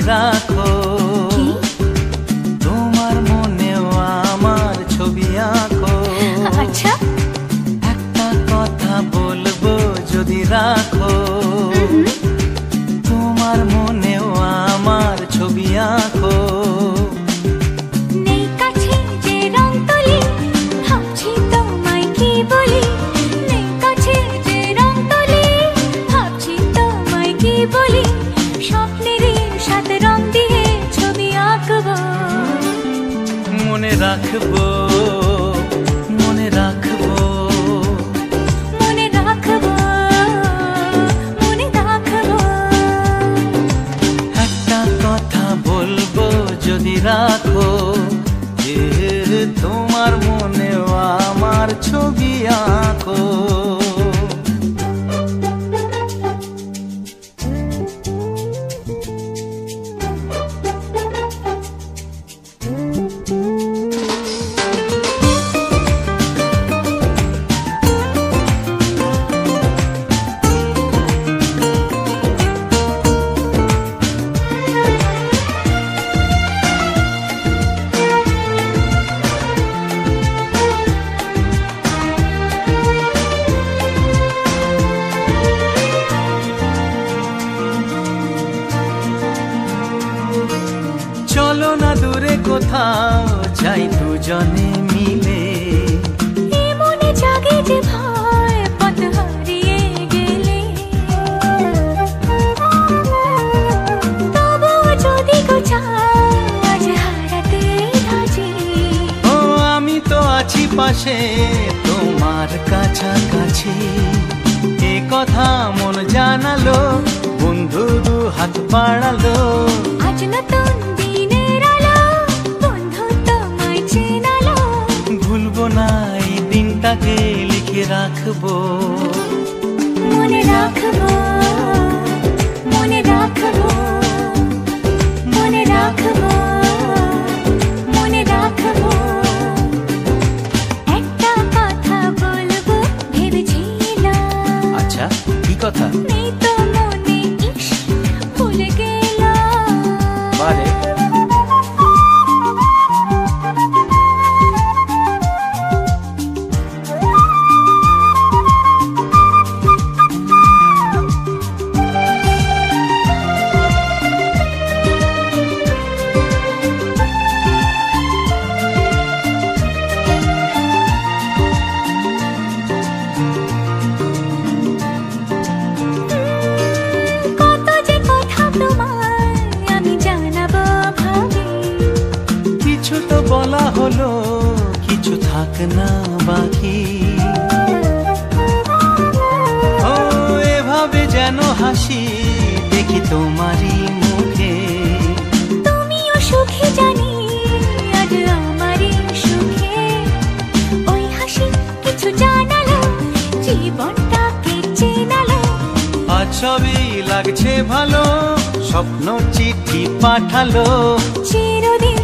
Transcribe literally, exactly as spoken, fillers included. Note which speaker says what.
Speaker 1: রাখো, তোমার মনেও আমার ছবি আঁকো।
Speaker 2: আচ্ছা,
Speaker 1: একটা কথা বলবো যদি রাখো, তোমার মনেও আমার ছবি আঁকো।
Speaker 2: নেই কাছে যে রং তুলি, ভাবছি তোমায় কি বলি। নেই কাছে যে রং তুলি, ভাবছি তোমায় কি বলি। স্বপ্নেরই সাথে রং দিয়ে ছবি আঁকবো।
Speaker 1: মনে রাখবো, মনে রাখবো,
Speaker 2: মনে রাখবো, মনে রাখবো।
Speaker 1: একটা কথা বলবো যদি রাখো, যে তোমার মনেও আমার ছবি আঁকো। চলো না দূরে কোথাও যাই দুজনে মিলে।
Speaker 2: এ মনে জাগে যে ভয় পথ হারিয়ে গেলে। তবুও যদি গো চাও আজ হারাতে রাজি।
Speaker 1: ও আমি তো আছি পাশে তোমার কাছাকাছি। এ কথা মন জানালো, বন্ধু দু হাত বাড়ালো।
Speaker 2: আজ নতুন দিনের আলো, বন্ধু তোমায় চেনালো।
Speaker 1: ভুলবো না এই দিনটাকে, লিখে রাখবো।
Speaker 2: মনে রাখবো, মনে রাখবো, মনে রাখবো, মনে রাখবো। একটা কথা বলবো ভেবেছিলাম।
Speaker 1: আচ্ছা, কি কথা?
Speaker 2: নেই তো মনে, ইস ভুলে গেলাম।
Speaker 1: বারে
Speaker 2: কত যে কথা তোমায় আমি জানাবো ভাবি।
Speaker 1: কিছু তো বলা হলো, কিছু থাক না বাকি। ও এভাবে যেন হাসি দেখি তোমারই মুখে।
Speaker 2: তুমিও সুখী জানি আজ আমারই সুখে। ওই হাসি কিছু জানালো, জীবনটাকে চেনালো।
Speaker 1: আজ সবই লাগছে ভালো, স্বপ্ন চিঠি পাঠালো।
Speaker 2: চিরদিন